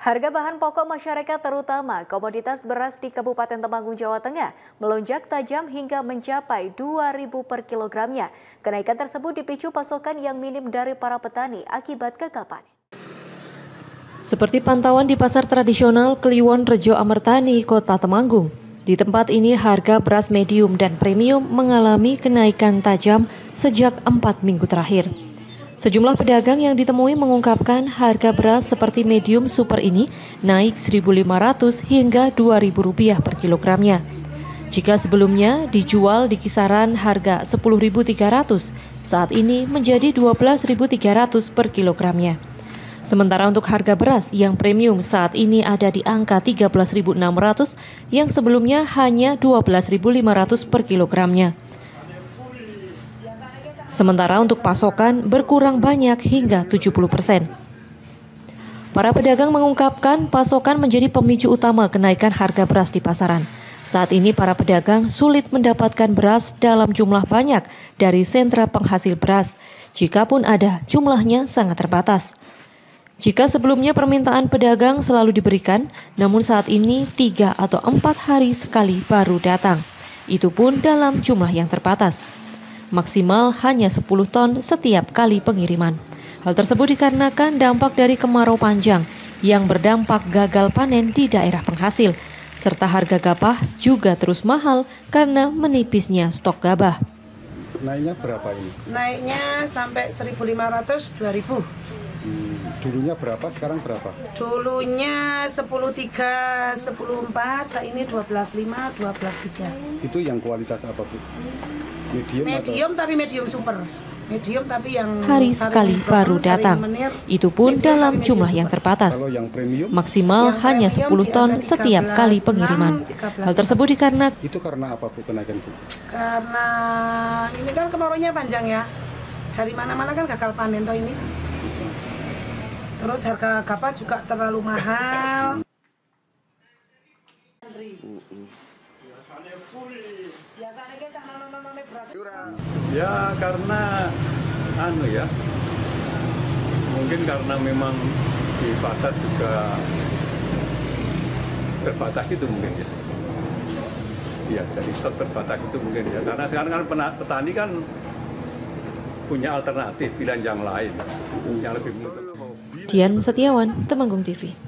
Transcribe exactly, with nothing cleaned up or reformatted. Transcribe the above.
Harga bahan pokok masyarakat terutama komoditas beras di Kabupaten Temanggung, Jawa Tengah melonjak tajam hingga mencapai dua ribu per kilogramnya. Kenaikan tersebut dipicu pasokan yang minim dari para petani akibat gagal panen. Seperti pantauan di pasar tradisional Kliwon Rejo Amertani, Kota Temanggung. Di tempat ini harga beras medium dan premium mengalami kenaikan tajam sejak empat minggu terakhir. Sejumlah pedagang yang ditemui mengungkapkan harga beras seperti medium super ini naik seribu lima ratus hingga dua ribu rupiah per kilogramnya. Jika sebelumnya dijual di kisaran harga sepuluh ribu tiga ratus, saat ini menjadi dua belas ribu tiga ratus per kilogramnya. Sementara untuk harga beras yang premium saat ini ada di angka tiga belas ribu enam ratus yang sebelumnya hanya dua belas ribu lima ratus per kilogramnya. Sementara untuk pasokan berkurang banyak hingga tujuh puluh persen. Para pedagang mengungkapkan pasokan menjadi pemicu utama kenaikan harga beras di pasaran. Saat ini para pedagang sulit mendapatkan beras dalam jumlah banyak dari sentra penghasil beras. Jikapun ada, jumlahnya sangat terbatas. Jika sebelumnya permintaan pedagang selalu diberikan, namun saat ini tiga atau empat hari sekali baru datang. Itu pun dalam jumlah yang terbatas. Maksimal hanya sepuluh ton setiap kali pengiriman. Hal tersebut dikarenakan dampak dari kemarau panjang yang berdampak gagal panen di daerah penghasil, serta harga gabah juga terus mahal karena menipisnya stok gabah. Naiknya berapa ini? Naiknya sampai seribu lima ratus, dua ribu. Hmm, dulunya berapa, sekarang berapa? Dulunya sepuluh tiga, sepuluh empat, saat ini dua belas lima, dua belas tiga. Itu yang kualitas apa, Bu? Medium, medium atau? Tapi medium super. Medium tapi yang hari sekali baru datang. Menir, itu pun dalam jumlah yang terbatas. Kalau yang premium, maksimal yang hanya sepuluh ton setiap kali pengiriman. Hal tersebut dikarenakan itu karena apa, Bu, kenaikan, Bu? Karena ini kan kemaraunya panjang ya. Dari mana-mana kan gagal panen toh ini. Terus harga gabah juga terlalu mahal. Ya karena anu ya, mungkin karena memang di pasar juga terbatas itu mungkin ya. Ya jadi stok terbatas itu mungkin ya, karena sekarang kan petani kan punya alternatif pilihan yang lain yang lebih mudah. Dian Setiawan, Temanggung T V.